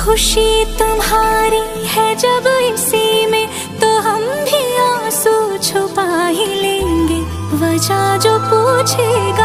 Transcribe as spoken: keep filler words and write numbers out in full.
खुशी तुम्हारी है जब इसी में, तो हम भी आंसू छुपा ही लेंगे। वजह जो पूछेगा